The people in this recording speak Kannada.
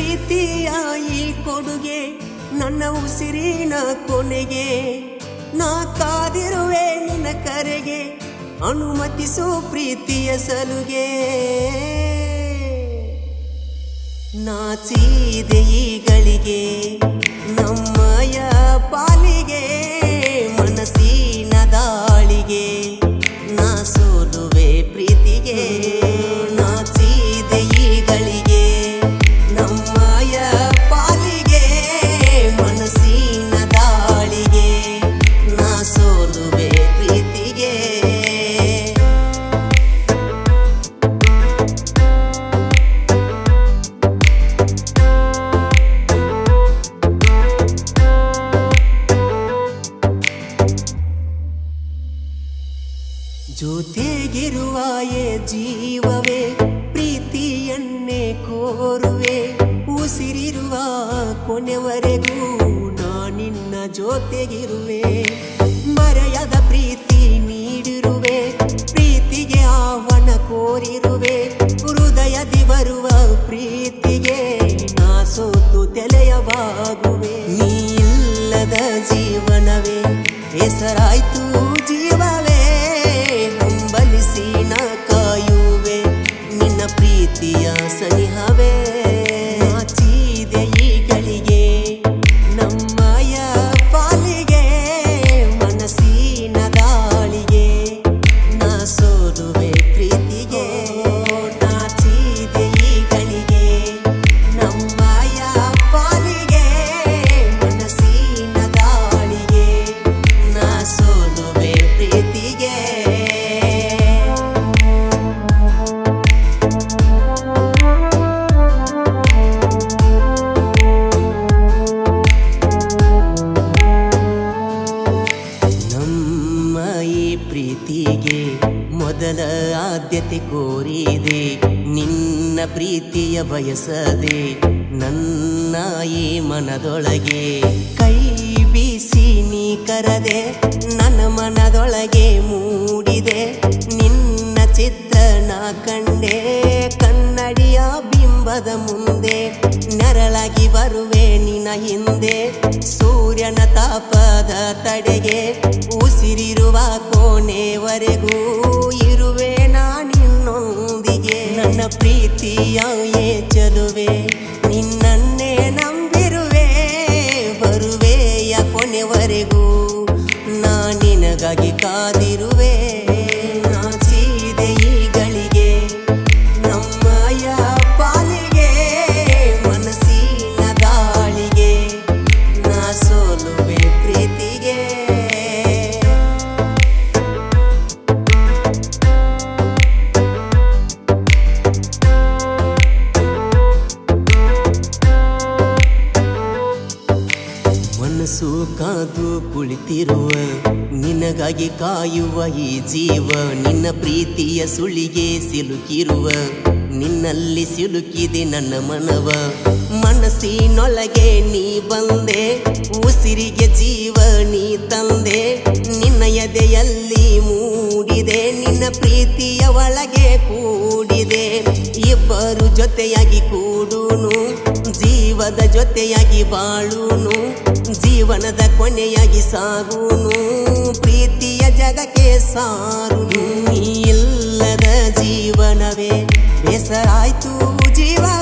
ಪ್ರೀತಿಯ ಈ ಕೊಡುಗೆ ನನ್ನ ಉಸಿರಿನ ಕೊನೆಗೆ ನಾ ಕಾದಿರುವೆ ನಿನ್ನ ಕರೆಗೆ ಅನುಮತಿಸು ಪ್ರೀತಿಯ ಸಲುಗೆ ನಾಚಿದೆ ಈಗಳಿಗೆ ನಮ್ಮಯ ಪಾಲಿಗೆ ಮನಸ್ಸಿನ ದಾಳಿಗೆ ನಾ ಸೋಲುವೆ ಪ್ರೀತಿಗೆ ನಾಚಿದೆ ಈಗಳಿಗೆ ನಮ್ಮಯ ಪಾಲಿಗೆ ಮನಸ್ಸಿನ ದಾಳಿಗೆ ನಾ ಸೋಲುವೆ ಪ್ರೀತಿಗೆ ಜೊತೆಗಿರುವ ಜೀವವೇ ಪ್ರೀತಿಯನ್ನೇ ಕೋರುವೆ ಉಸಿರಿರುವ ಕೊನೆವರೆಗೂ ನಾನಿನ್ನ ಜೊತೆಗಿರುವೆ ಮರೆಯದ ಪ್ರೀತಿ ನೀಡಿರುವೆ ಪ್ರೀತಿಗೆ ಆಹ್ವಾನ ಕೋರಿರುವೆ ಹೃದಯದಿ ಬರುವ ಪ್ರೀತಿಗೆ ನಾ ಸೋತು ತೆಲೆಯವಾಗುವೆ ನೀ ಇಲ್ಲದ ಜೀವನವೇ ಹೆಸರಾಯ್ತು ಜೀವವೇ ಹಂಬಲಿಸಿ ನಾ ಕಾಯುವೆ ನಿನ್ನ ಪ್ರೀತಿಯ ಸನಿಹವೇ ನಾಚಿದೆ ಈಗಳಿಗೆ ನಮ್ಮಯ ಪಾಲಿಗೆ ಮನಸ್ಸಿನ ದಾಳಿಗೆ ನಾ ಸೋಲುವೆ ಪ್ರೀತಿಗೆ ನಾಚಿದೆ ಈಗಳಿಗೆ ನಮ್ಮಯ ಪಾಲಿಗೆ ಮನಸ್ಸಿನ ದಾಳಿಗೆ ನಾ ಸೋಲುವೆ ಪ್ರೀತಿಗೆ ಪ್ರೀತಿಗೆ ಮೊದಲ ಆದ್ಯತೆ ಕೋರಿದೆ ನಿನ್ನ ಪ್ರೀತಿಯ ಬಯಸದೆ ನನ್ನ ಈ ಮನದೊಳಗೆ ಕೈ ಬೀಸಿ ನೀ ಕರದೆ ನನ್ನ ಮನದೊಳಗೆ ಮೂಡಿದೆ ನಿನ್ನ ಚಿತ್ರ ನಾ ಕಂಡೆ ಕನ್ನಡಿಯ ಬಿಂಬದ ಮುಂದೆ ನೆರಳಾಗಿ ಬರುವೆ ನಿನ್ನ ಹಿಂದೆ ಸೂರ್ಯನ ತಾಪದ ತಡೆಗೆ ಉಸಿರಿರುವ ಕೋಣೆವರೆಗೂ ಇರುವೆ ನಾನಿನ್ನೊಂದಿಗೆ ನನ್ನ ಪ್ರೀತಿಯ ಚೆಲುವೆ ನಿನ್ನನ್ನೇ ನಂಬಿರುವೆ ಬರುವೆಯ ಕೊನೆವರೆಗೂ ನಾ ನಿನಗಾಗಿ ಕಾದಿರುವೆ ನಾಚಿದೆ ಈಗಳಿಗೆ ನಮ್ಮಯ ಪಾಲಿಗೆ ಮನಸ್ಸಿನ ದಾಳಿಗೆ ನಾ ಸೋಲುವೆ ಪ್ರೀತಿಗೆ ಮನಸ್ಸು ಕಾದು ಕುಳಿತಿರುವ ನಿನಗಾಗಿ ಕಾಯುವ ಈ ಜೀವ ನಿನ್ನ ಪ್ರೀತಿಯ ಸುಳಿಗೆ ಸಿಲುಕಿರುವ ನಿನ್ನಲ್ಲಿ ಸಿಲುಕಿದೆ ನನ್ನ ಮನವ ಮನಸ್ಸಿನೊಳಗೆ ನೀ ಬಂದೆ ಉಸಿರಿಗೆ ಜೀವ ನೀ ತಂದೆ ನಿನ್ನ ಎದೆಯಲ್ಲಿ ಮೂಡಿದೆ ನಿನ್ನ ಪ್ರೀತಿಯ ಒಳಗೆ ಕೂಡಿದೆ ಇಬ್ಬರು ಜೊತೆಯಾಗಿ ಕೂಡುನು ಜೀವದ ಜೊತೆಯಾಗಿ ಬಾಳುನು ಜೀವನದ ಕೊನೆಯಾಗಿ ಸಾಗುನು ಪ್ರೀತಿಯ ಜಗಕ್ಕೆ ಸಾರುನು ಇಲ್ಲದ ಜೀವನವೇ ಬೇಸರಾಯ್ತು ಜೀವ